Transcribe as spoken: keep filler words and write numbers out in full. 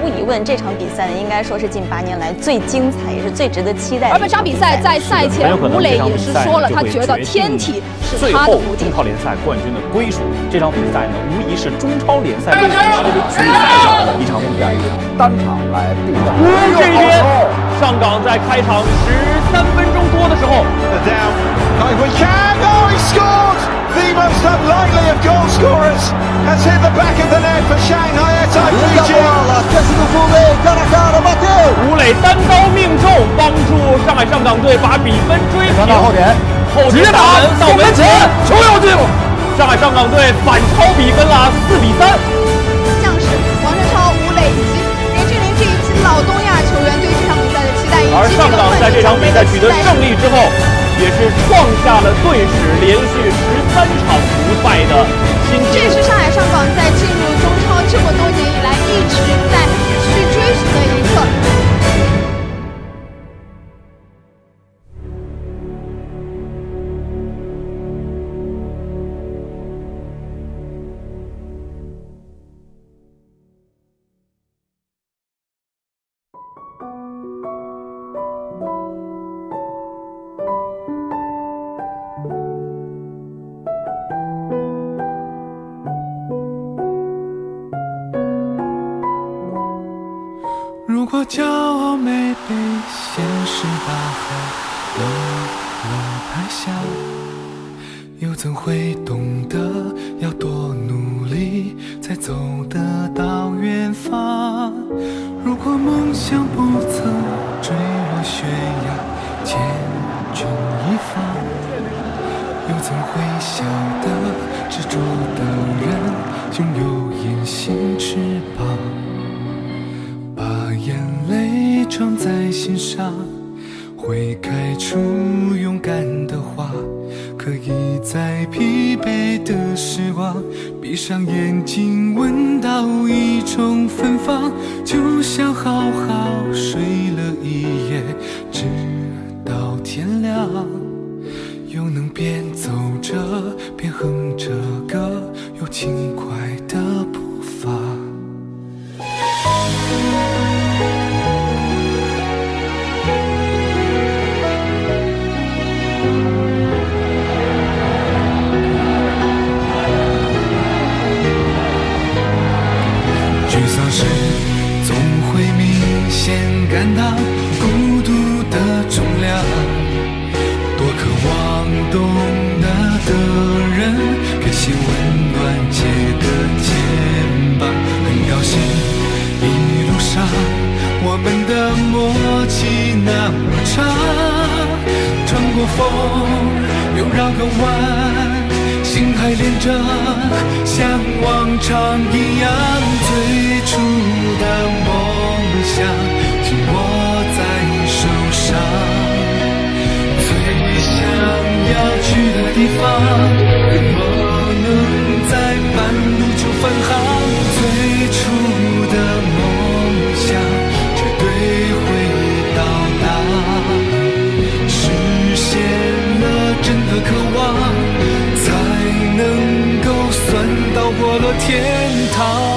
无疑问，这场比赛呢，应该说是近八年来最精彩，也是最值得期待的。 而本场比赛在赛前，吴磊也是说了，他觉得天体是他的无敌。 中超联赛冠军的归属，这场比赛呢，无疑是中超联赛卫冕世界杯决赛上的一场比赛，单场来定夺。这一边，上港在开场十三分钟多的时候 ，down, we can, oh, he scored! The most unlikely of goal scorers has hit the back of the net for Shanghai S I P G. 吴磊单刀命中，帮助上海上港队把比分追平。 到后点， 后点打门到门前，球要进，上海上港队反超比分了四比三。 将士王振超、吴磊以及林志玲这一批老东亚球员对这场比赛的期待，以及而上港在这场比赛取得胜利之后，也是创下了队史连续十三场不败的新纪录。 这也是上海上港在进入中超这么多年以来一直在去追寻的一个。 如果骄傲没被现实大海冷冷拍下，又怎会懂得要多努力才走得到远方？如果梦想不曾坠落悬崖，千钧一发，又怎会晓得执着的人拥有隐形翅膀？眼泪装在心上，会开出勇敢的花，可以在疲惫的时光闭上眼睛，闻到一种芬芳，就像好好睡了一夜，直到天亮，又能边走着边哼着歌，有轻快的步伐。沮丧时总会明显感到孤独的重量，多渴望懂得的人给些温暖，借个肩膀。很高兴一路上我们的默契那么长，穿过风又绕个弯，心还连着，像往常一样，最初的梦想紧握在手上，最想要去的地方，怎么能在半路就返航？最初的梦想绝对会到达，实现了真的渴望，才能够算到过了天堂。